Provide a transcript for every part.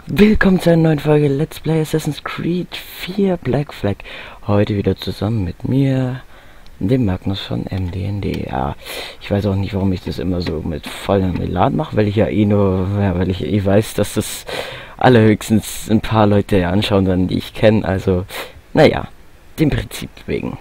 Willkommen zu einer neuen Folge Let's Play Assassin's Creed 4 Black Flag. Heute wieder zusammen mit mir, dem Magnus von MDND. Ja, ich weiß auch nicht, warum ich das immer so mit vollem Elan mache, weil ich ja weil ich weiß, dass das allerhöchstens ein paar Leute anschauen dann, die ich kenne. Also, naja, dem Prinzip wegen.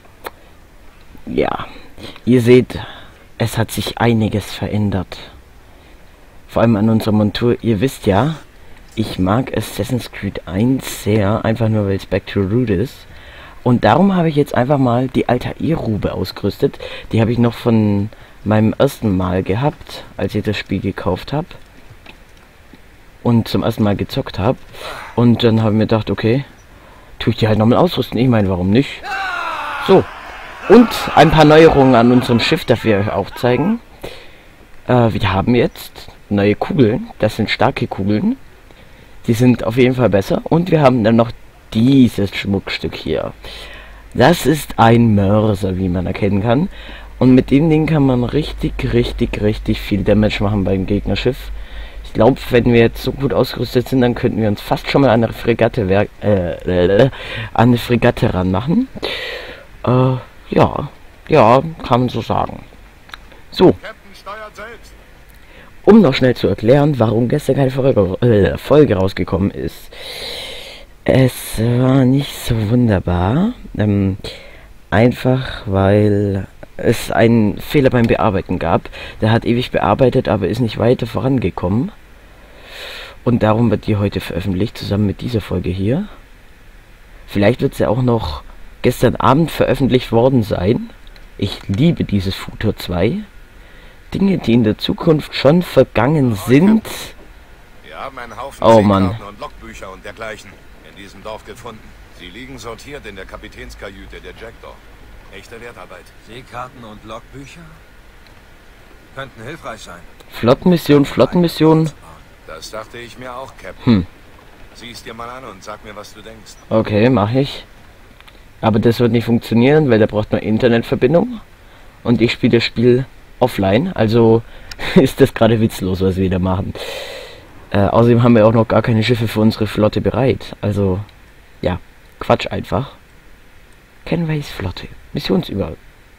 Ja, ihr seht, es hat sich einiges verändert. Vor allem an unserer Montur. Ihr wisst ja, ich mag Assassin's Creed 1 sehr, einfach nur weil es Back to Root ist. Und darum habe ich jetzt einfach mal die Altair-Rube ausgerüstet. Die habe ich noch von meinem ersten Mal gehabt, als ich das Spiel gekauft habe. Und zum ersten Mal gezockt habe. Und dann habe ich mir gedacht, okay, tue ich die halt nochmal ausrüsten. Ich meine, warum nicht? So. Und ein paar Neuerungen an unserem Schiff, das wir euch auch zeigen. Wir haben jetzt neue Kugeln. Das sind starke Kugeln. Die sind auf jeden Fall besser. Und wir haben dann noch dieses Schmuckstück hier. Das ist ein Mörser, wie man erkennen kann. Und mit dem Ding kann man richtig viel Damage machen beim Gegnerschiff. Ich glaube, wenn wir jetzt so gut ausgerüstet sind, dann könnten wir uns fast schon mal an eine Fregatte ranmachen. Ja, kann man so sagen. So. Um noch schnell zu erklären, warum gestern keine Folge rausgekommen ist. Es war nicht so wunderbar. Einfach weil es einen Fehler beim Bearbeiten gab. Der hat ewig bearbeitet, aber ist nicht weiter vorangekommen. Und darum wird die heute veröffentlicht, zusammen mit dieser Folge hier. Vielleicht wird sie auch noch gestern Abend veröffentlicht worden sein. Ich liebe dieses Futur 2. Dinge, die in der Zukunft schon vergangen sind. Wir haben einen Haufen Seekarten und Logbücher und dergleichen in diesem Dorf gefunden. Sie liegen sortiert in der Kapitänskajüte der Jackdaw. Echte Wertarbeit. Seekarten und Logbücher könnten hilfreich sein. Flottenmission. Das dachte ich mir auch, Captain. Sieh es dir mal an und sag mir, was du denkst. Okay, mache ich. Aber das wird nicht funktionieren, weil da braucht man Internetverbindung. Und ich spiele das Spiel offline, also ist das gerade witzlos, was wir da machen. Außerdem haben wir auch noch gar keine Schiffe für unsere Flotte bereit. Also, ja, Quatsch einfach. Kenways Flotte. Missionsübergang.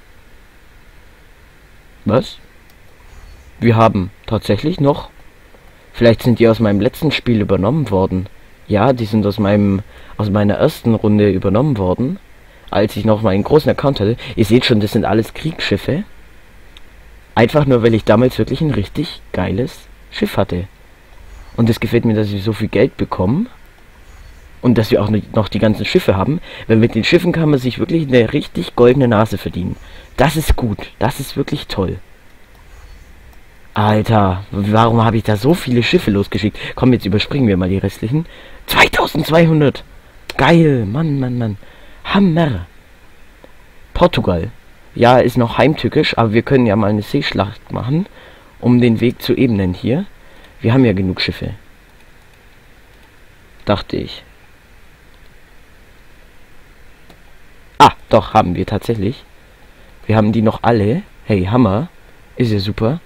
Was? Wir haben tatsächlich noch... Vielleicht sind die aus meinem letzten Spiel übernommen worden. Ja, die sind aus meiner ersten Runde übernommen worden. Als ich noch meinen großen Account hatte. Ihr seht schon, das sind alles Kriegsschiffe. Einfach nur, weil ich damals wirklich ein richtig geiles Schiff hatte. Und es gefällt mir, dass wir so viel Geld bekommen. Und dass wir auch noch die ganzen Schiffe haben. Weil mit den Schiffen kann man sich wirklich eine richtig goldene Nase verdienen. Das ist gut. Das ist wirklich toll. Alter, warum habe ich da so viele Schiffe losgeschickt? Komm, jetzt überspringen wir mal die restlichen. 2200! Geil, Mann. Hammer! Portugal. Ja, ist noch heimtückisch, aber wir können ja mal eine Seeschlacht machen, um den Weg zu ebnen hier. Wir haben ja genug Schiffe. Dachte ich. Ah, doch, haben wir tatsächlich. Wir haben die noch alle. Hey, Hammer. Ist ja super.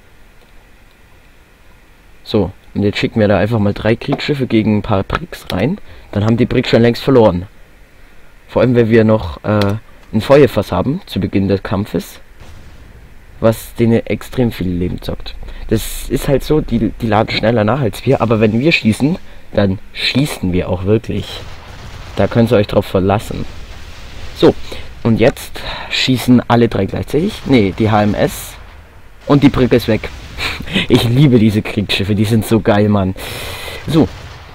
So, und jetzt schicken wir da einfach mal 3 Kriegsschiffe gegen ein paar Bricks rein. Dann haben die Bricks schon längst verloren. Vor allem, wenn wir noch ein Feuerfass haben zu Beginn des Kampfes, was denen extrem viel Leben zockt. Das ist halt so, die laden schneller nach als wir, aber wenn wir schießen, dann schießen wir auch wirklich. Da könnt ihr euch drauf verlassen. So, und jetzt schießen alle 3 gleichzeitig. Ne, die HMS und die Brücke ist weg. Ich liebe diese Kriegsschiffe, die sind so geil, Mann. So.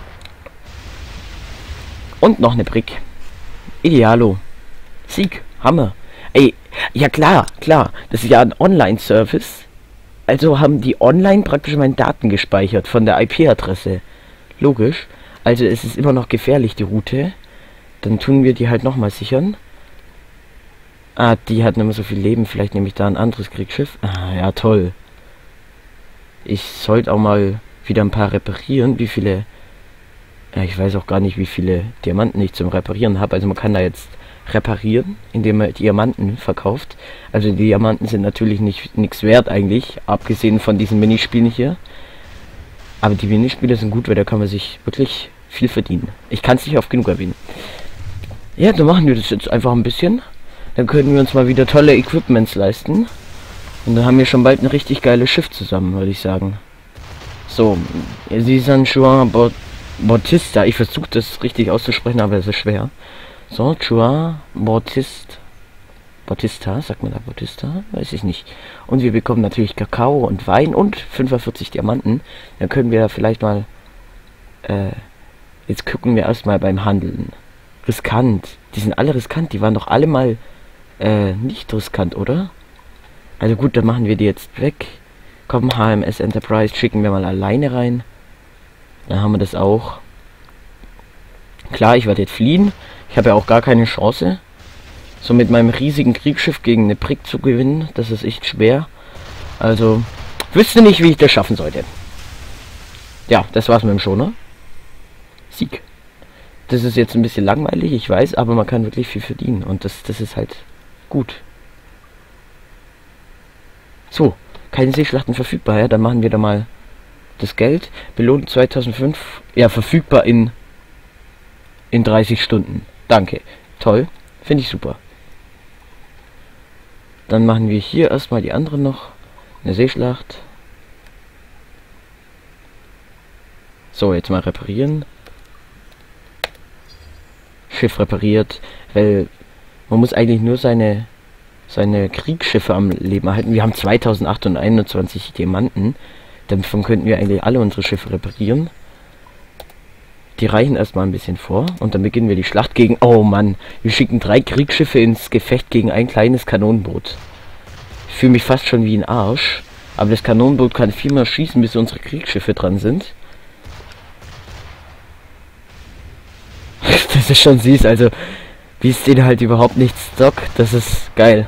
Und noch eine Brick. Idealo. Sieg. Hammer. Ey, ja klar. Das ist ja ein Online-Service. Also haben die online praktisch meine Daten gespeichert von der IP-Adresse. Logisch. Also es ist immer noch gefährlich, die Route. Dann tun wir die halt nochmal sichern. Ah, die hat nicht mehr so viel Leben. Vielleicht nehme ich da ein anderes Kriegsschiff. Ah, ja, toll. Ich sollte auch mal wieder ein paar reparieren. Wie viele... Ja, ich weiß auch gar nicht, wie viele Diamanten ich zum Reparieren habe. Also man kann da jetzt reparieren, indem man Diamanten verkauft. Also die Diamanten sind natürlich nichts wert eigentlich, abgesehen von diesen Minispielen hier. Aber die Minispiele sind gut, weil da kann man sich wirklich viel verdienen. Ich kann es nicht oft genug erwähnen. Ja, dann machen wir das jetzt einfach ein bisschen. Dann können wir uns mal wieder tolle Equipments leisten. Und dann haben wir schon bald ein richtig geiles Schiff zusammen, würde ich sagen. So, Sie sind Juan Bautista. Ich versuche das richtig auszusprechen, aber es ist schwer. So, Juan Bautista, sagt man da Bautista? Weiß ich nicht. Und wir bekommen natürlich Kakao und Wein und 45 Diamanten. Dann können wir vielleicht mal... jetzt gucken wir erstmal beim Handeln. Riskant. Die sind alle riskant. Die waren doch alle mal nicht riskant, oder? Also gut, dann machen wir die jetzt weg. Komm, HMS Enterprise schicken wir mal alleine rein. Dann haben wir das auch. Klar, ich werde jetzt fliehen. Ich habe ja auch gar keine Chance. So mit meinem riesigen Kriegsschiff gegen eine Prick zu gewinnen, das ist echt schwer. Also, wüsste nicht, wie ich das schaffen sollte. Ja, das war's mit dem Schoner. Sieg. Das ist jetzt ein bisschen langweilig, ich weiß, aber man kann wirklich viel verdienen. Und das ist halt gut. So, keine Seeschlachten verfügbar, ja, dann machen wir da mal das Geld. Belohnung 2005, ja, verfügbar in 30 Stunden. Danke. Toll, finde ich super. Dann machen wir hier erstmal die anderen noch. Eine Seeschlacht. So, jetzt mal reparieren. Schiff repariert, weil man muss eigentlich nur seine Kriegsschiffe am Leben erhalten. Wir haben 2821 Diamanten. Davon könnten wir eigentlich alle unsere Schiffe reparieren. Die reichen erstmal ein bisschen vor und dann beginnen wir die Schlacht gegen... Oh Mann, wir schicken 3 Kriegsschiffe ins Gefecht gegen ein kleines Kanonenboot. Ich fühle mich fast schon wie ein Arsch. Aber das Kanonenboot kann 4-mal schießen, bis unsere Kriegsschiffe dran sind. Das ist schon süß, also wie es den halt überhaupt nicht stockt, das ist geil.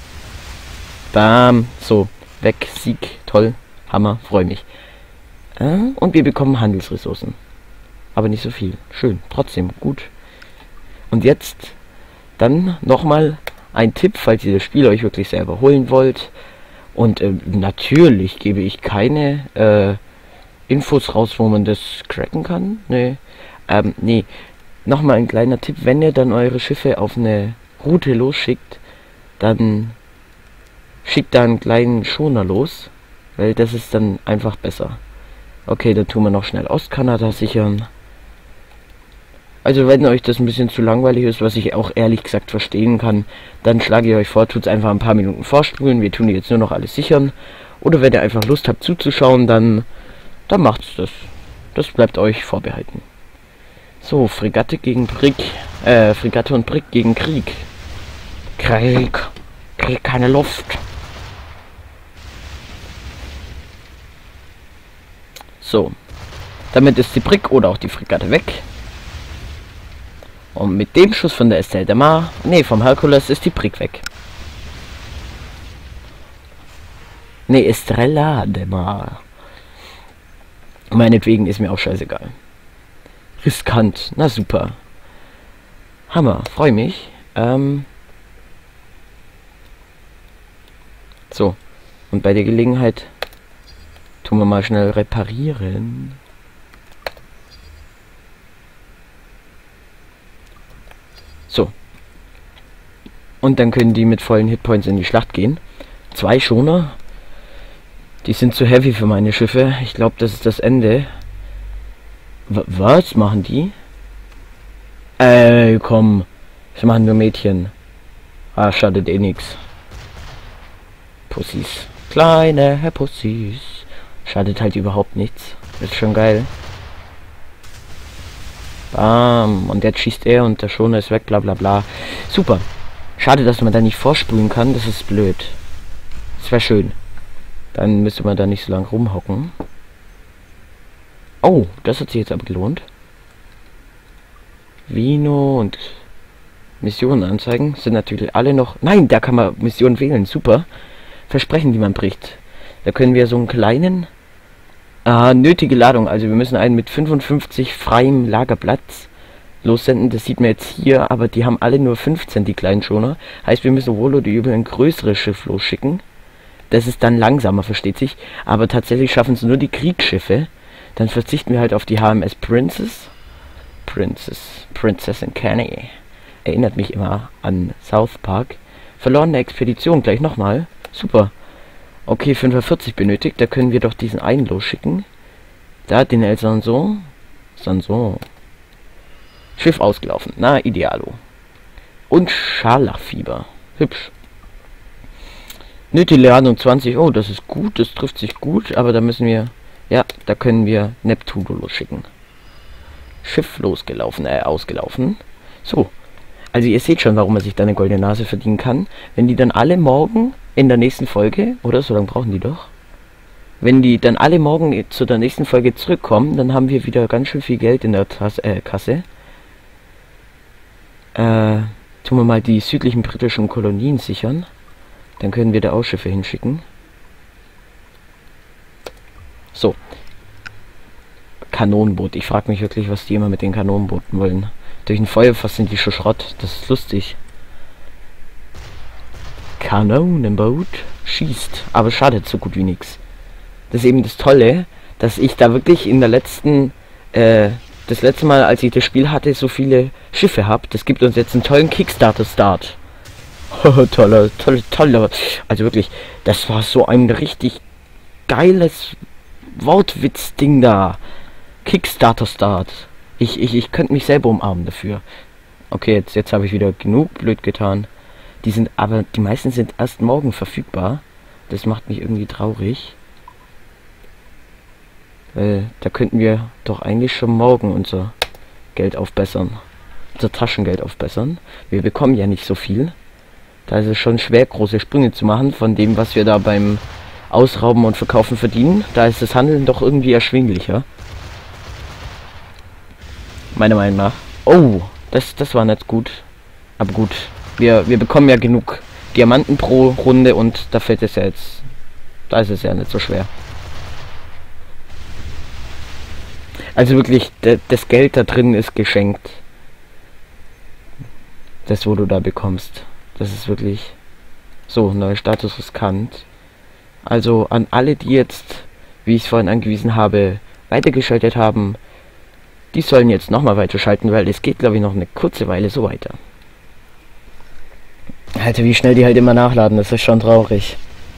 Bam, so, weg, Sieg, toll, Hammer, freue mich. Und wir bekommen Handelsressourcen. Aber nicht so viel, schön, trotzdem, gut. Und jetzt dann nochmal ein Tipp, falls ihr das Spiel euch wirklich selber holen wollt. Und natürlich gebe ich keine Infos raus, wo man das cracken kann. Nee, nee. Nochmal ein kleiner Tipp, wenn ihr dann eure Schiffe auf eine Route losschickt, dann schickt da einen kleinen Schoner los, weil das ist dann einfach besser. Okay, dann tun wir noch schnell Ostkanada sichern. Also wenn euch das ein bisschen zu langweilig ist, was ich auch ehrlich gesagt verstehen kann, dann schlage ich euch vor, tut es einfach ein paar Minuten vorspulen, wir tun jetzt nur noch alles sichern. Oder wenn ihr einfach Lust habt zuzuschauen, dann macht's das. Das bleibt euch vorbehalten. So, Fregatte gegen Brick. Fregatte und Brick gegen Krieg. Krieg, keine Luft. So. Damit ist die Brick oder auch die Fregatte weg. Und mit dem Schuss von der Estelle de Mar, nee, vom Hercules ist die Brick weg. Nee, Estrella de Mar. Meinetwegen ist mir auch scheißegal. Riskant, na super. Hammer, freue mich. So, und bei der Gelegenheit tun wir mal schnell reparieren. So. Und dann können die mit vollen Hitpoints in die Schlacht gehen. 2 Schoner. Die sind zu heavy für meine Schiffe. Ich glaube, das ist das Ende. Was machen die? Komm. Das machen nur Mädchen. Ah, schadet eh nix. Pussys. Kleine Pussys. Schadet halt überhaupt nichts. Ist schon geil. Bam. Und jetzt schießt er und der Schoner ist weg, bla bla bla. Super. Schade, dass man da nicht vorspulen kann. Das ist blöd. Das wäre schön. Dann müsste man da nicht so lange rumhocken. Oh, das hat sich jetzt aber gelohnt. Vino und Missionen anzeigen sind natürlich alle noch... Nein, da kann man Missionen wählen. Super. Versprechen, die man bricht. Da können wir so einen kleinen... nötige Ladung. Also wir müssen einen mit 55 freiem Lagerplatz lossenden. Das sieht man jetzt hier, aber die haben alle nur 15, die kleinen Schoner. Heißt, wir müssen wohl oder übel ein größeres Schiff losschicken. Das ist dann langsamer, versteht sich. Aber tatsächlich schaffen es nur die Kriegsschiffe. Dann verzichten wir halt auf die HMS Prinzessin Kenny. Erinnert mich immer an South Park. Verlorene Expedition, gleich nochmal. Super. Okay, 45 benötigt. Da können wir doch diesen einen losschicken. Da, den El Sanson. Schiff ausgelaufen. Na, idealo. Und Scharlachfieber. Hübsch. Nötige Ladung 20. Oh, das ist gut. Das trifft sich gut. Aber da müssen wir... Ja, da können wir Neptuno losschicken. Schiff ausgelaufen. So. Also ihr seht schon, warum man sich da eine goldene Nase verdienen kann. Wenn die dann alle morgen in der nächsten Folge, oder so lange brauchen die doch. Wenn die dann alle morgen zu der nächsten Folge zurückkommen, dann haben wir wieder ganz schön viel Geld in der Kasse. Tun wir mal die südlichen britischen Kolonien sichern. Dann können wir da auch Schiffe hinschicken. So. Kanonenboot. Ich frage mich wirklich, was die immer mit den Kanonenbooten wollen. Durch ein Feuerfass sind die schon Schrott. Das ist lustig. Kanonenboot schießt. Aber schadet so gut wie nichts. Das ist eben das Tolle, dass ich da wirklich in der letzten... das letzte Mal, als ich das Spiel hatte, so viele Schiffe habe. Das gibt uns jetzt einen tollen Kickstarter-Start. toller. Also wirklich, das war so ein richtig geiles Wortwitz-Ding da. Kickstarter-Start. Ich könnte mich selber umarmen dafür. Okay, jetzt habe ich wieder genug blöd getan. Aber die meisten sind erst morgen verfügbar. Das macht mich irgendwie traurig. Da könnten wir doch eigentlich schon morgen unser Geld aufbessern. Unser Taschengeld aufbessern. Wir bekommen ja nicht so viel. Da ist es schon schwer, große Sprünge zu machen von dem, was wir da beim Ausrauben und Verkaufen verdienen. Da ist das Handeln doch irgendwie erschwinglicher. Meiner Meinung nach. Oh, das war nicht gut. Aber gut, wir bekommen ja genug Diamanten pro Runde und da fällt es ja jetzt... Da ist es ja nicht so schwer. Also wirklich, das Geld da drin ist geschenkt. Das, wo du da bekommst. Das ist wirklich... So, neuer Status riskant. Also an alle, die jetzt, wie ich es vorhin angewiesen habe, weitergeschaltet haben, die sollen jetzt nochmal weiterschalten, weil es geht, glaube ich, noch eine kurze Weile so weiter. Alter, wie schnell die halt immer nachladen, das ist schon traurig.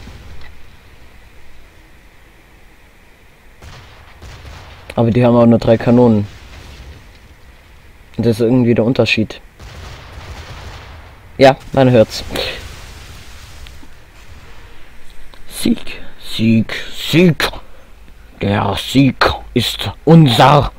Aber die haben auch nur 3 Kanonen. Und das ist irgendwie der Unterschied. Ja, man hört's. Sieg, Sieg, Sieg. Der Sieg ist unser.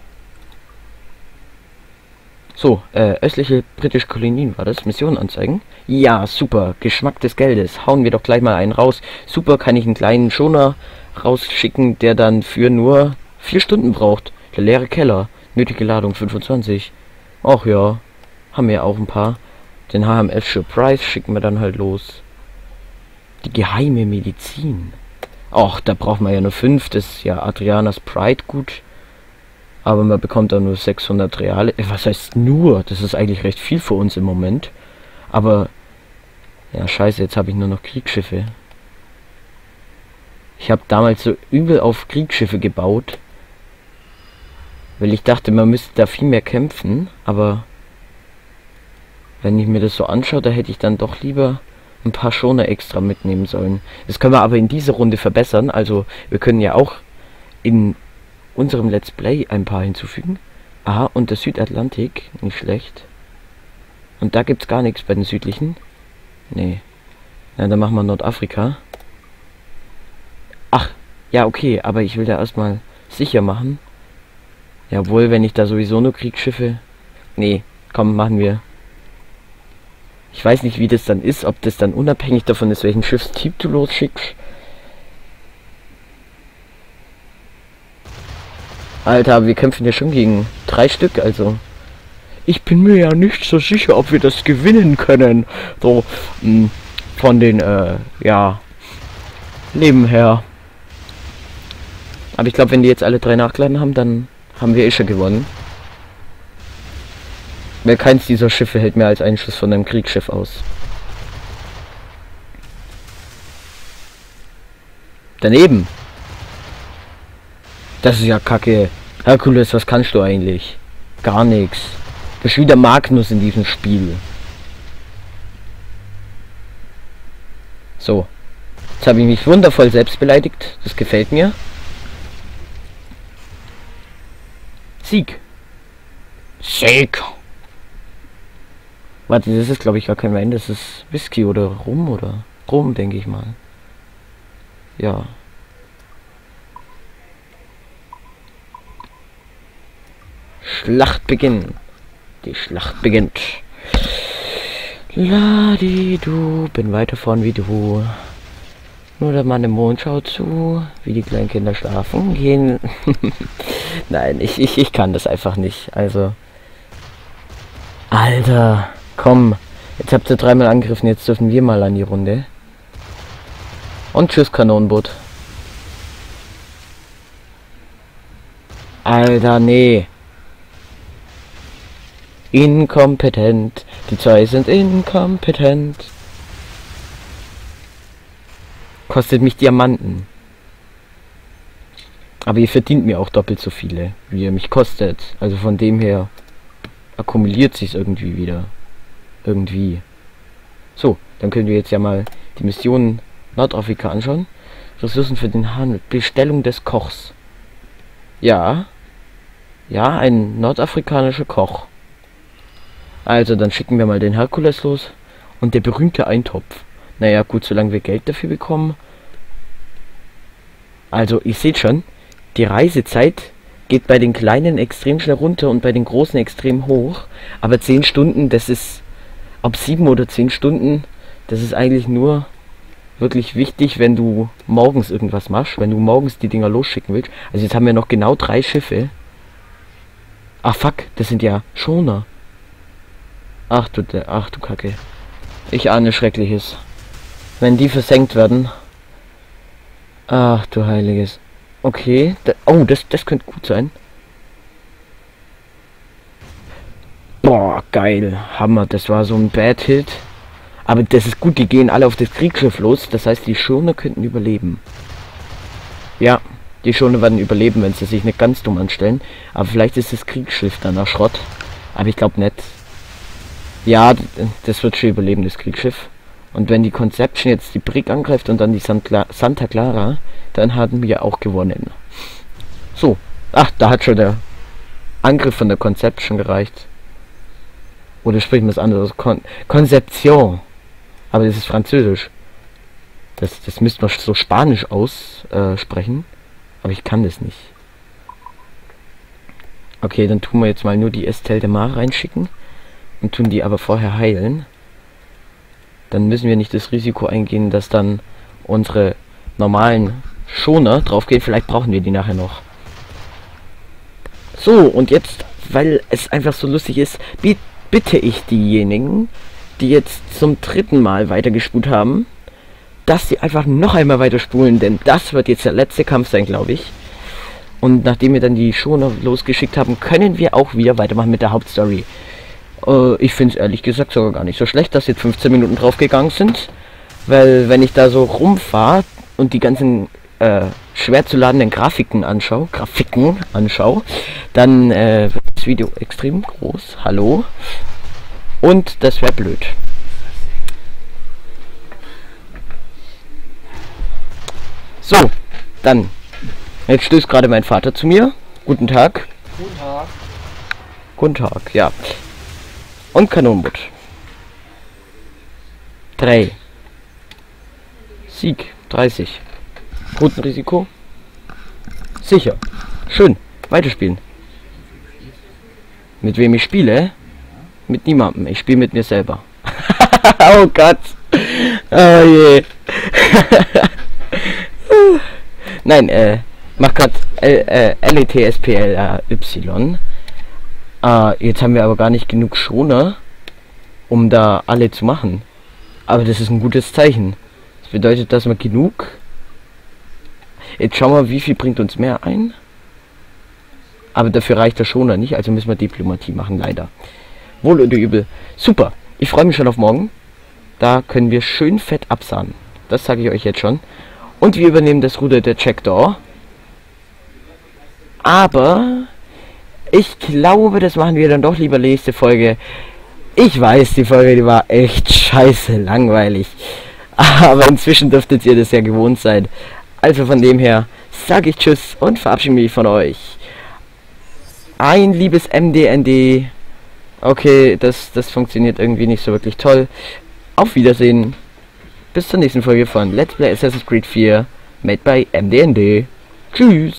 So, östliche britische Kolonien war das. Mission anzeigen. Ja, super. Geschmack des Geldes. Hauen wir doch gleich mal einen raus. Super, kann ich einen kleinen Schoner rausschicken, der dann für nur 4 Stunden braucht. Der leere Keller. Nötige Ladung 25. Ach ja, haben wir auch ein paar. Den HMS Surprise schicken wir dann halt los. Die geheime Medizin. Ach, da braucht man ja nur 5. Das ist ja Adrianas Pride gut. Aber man bekommt da nur 600 Reale. Was heißt nur? Das ist eigentlich recht viel für uns im Moment. Aber, ja scheiße, jetzt habe ich nur noch Kriegsschiffe. Ich habe damals so übel auf Kriegsschiffe gebaut. Weil ich dachte, man müsste da viel mehr kämpfen. Aber, wenn ich mir das so anschaue, da hätte ich dann doch lieber ein paar Schoner extra mitnehmen sollen. Das können wir aber in dieser Runde verbessern. Also, wir können ja auch in unserem Let's Play ein paar hinzufügen. Aha, und der Südatlantik, nicht schlecht. Und da gibt's gar nichts bei den südlichen. Nee. Na, dann machen wir Nordafrika. Ach, ja, okay, aber ich will da erstmal sicher machen. Jawohl, wenn ich da sowieso nur Kriegsschiffe... Nee, komm, machen wir. Ich weiß nicht, wie das dann ist, ob das dann unabhängig davon ist, welchen Schiffstyp du losschickst. Alter, wir kämpfen ja schon gegen 3 Stück, also. Ich bin mir ja nicht so sicher, ob wir das gewinnen können. So, von den, ja, Leben her. Aber ich glaube, wenn die jetzt alle 3 nachgeladen haben, dann haben wir eh schon gewonnen. Weil keins dieser Schiffe hält mehr als einen Schuss von einem Kriegsschiff aus. Daneben. Das ist ja kacke. Herkules, was kannst du eigentlich? Gar nichts. Du bist wieder Magnus in diesem Spiel. So. Jetzt habe ich mich wundervoll selbst beleidigt. Das gefällt mir. Sieg. Sieg. Warte, das ist glaube ich gar kein Wein. Das ist Whisky oder Rum oder Rum, denke ich mal. Ja. Schlacht beginnen. Die Schlacht beginnt. Ladi, du, bin weiter vorn wie du. Nur der Mann im Mond schaut zu, wie die kleinen Kinder schlafen gehen. Nein, ich kann das einfach nicht. Also. Alter, komm. Jetzt habt ihr dreimal angegriffen, jetzt dürfen wir mal an die Runde. Und tschüss, Kanonenboot. Alter, nee. Inkompetent. Die zwei sind inkompetent. Kostet mich Diamanten. Aber ihr verdient mir auch doppelt so viele, wie ihr mich kostet. Also von dem her akkumuliert sich irgendwie wieder. Irgendwie. So, dann können wir jetzt ja mal die Mission Nordafrika anschauen. Ressourcen für den Handel. Bestellung des Kochs. Ja. Ja, ein nordafrikanischer Koch. Also, dann schicken wir mal den Herkules los. Und der berühmte Eintopf. Naja, gut, solange wir Geld dafür bekommen. Also, ihr seht schon, die Reisezeit geht bei den Kleinen extrem schnell runter und bei den Großen extrem hoch. Aber 10 Stunden, das ist, ob 7 oder 10 Stunden, das ist eigentlich nur wirklich wichtig, wenn du morgens irgendwas machst, wenn du morgens die Dinger losschicken willst. Also jetzt haben wir noch genau 3 Schiffe. Ach fuck, das sind ja Schoner. Ach du Kacke. Ich ahne Schreckliches. Wenn die versenkt werden. Ach du Heiliges. Okay. Oh, das könnte gut sein. Boah, geil. Hammer. Das war so ein Bad Hit. Aber das ist gut, die gehen alle auf das Kriegsschiff los. Das heißt, die Schoner könnten überleben. Ja, die Schoner werden überleben, wenn sie sich nicht ganz dumm anstellen. Aber vielleicht ist das Kriegsschiff danach Schrott. Aber ich glaube nicht. Ja, das wird schon überleben, das Kriegsschiff. Und wenn die Conception jetzt die Brig angreift und dann die Santa Clara, dann haben wir auch gewonnen. So. Ach, da hat schon der Angriff von der Conception gereicht. Oder sprechen wir es anders? Conception. Aber das ist Französisch. Das müsste man so Spanisch aussprechen. Aber ich kann das nicht. Okay, dann tun wir jetzt mal nur die Estelle de Mar reinschicken. Und tun die aber vorher heilen. Dann müssen wir nicht das Risiko eingehen, dass dann unsere normalen Schoner draufgehen. Vielleicht brauchen wir die nachher noch. So, und jetzt, weil es einfach so lustig ist, bitte ich diejenigen, die jetzt zum 3. Mal weitergespult haben, dass sie einfach noch einmal weiterspulen, denn das wird jetzt der letzte Kampf sein, glaube ich. Und nachdem wir dann die Schoner losgeschickt haben, können wir auch wieder weitermachen mit der Hauptstory. Ich finde es ehrlich gesagt sogar gar nicht so schlecht, dass jetzt 15 Minuten drauf gegangen sind. Weil wenn ich da so rumfahre und die ganzen schwer zu ladenden Grafiken anschaue, dann wird das Video extrem groß. Hallo. Und das wäre blöd. So, dann. Jetzt stößt gerade mein Vater zu mir. Guten Tag. Guten Tag. Guten Tag, ja. Und Kanonenboot. 3. Sieg. 30. Guten Risiko. Sicher. Schön. Weiterspielen. Mit wem ich spiele? Mit niemandem. Ich spiele mit mir selber. Oh Gott. Oh je. Nein, mach grad LETSPLY. Jetzt haben wir aber gar nicht genug Schoner, um da alle zu machen. Aber das ist ein gutes Zeichen. Das bedeutet, dass wir genug... Jetzt schauen wir, wie viel bringt uns mehr ein. Aber dafür reicht der Schoner nicht, also müssen wir Diplomatie machen, leider. Wohl oder übel. Super, ich freue mich schon auf morgen. Da können wir schön fett absahnen. Das sage ich euch jetzt schon. Und wir übernehmen das Ruder der Jackdaw. Aber ich glaube, das machen wir dann doch lieber nächste Folge. Ich weiß, die Folge, die war echt scheiße langweilig. Aber inzwischen dürftet ihr das ja gewohnt sein. Also von dem her sage ich Tschüss und verabschiede mich von euch. Ein liebes MDND. Okay, das funktioniert irgendwie nicht so wirklich toll. Auf Wiedersehen. Bis zur nächsten Folge von Let's Play Assassin's Creed 4. Made by MDND. Tschüss.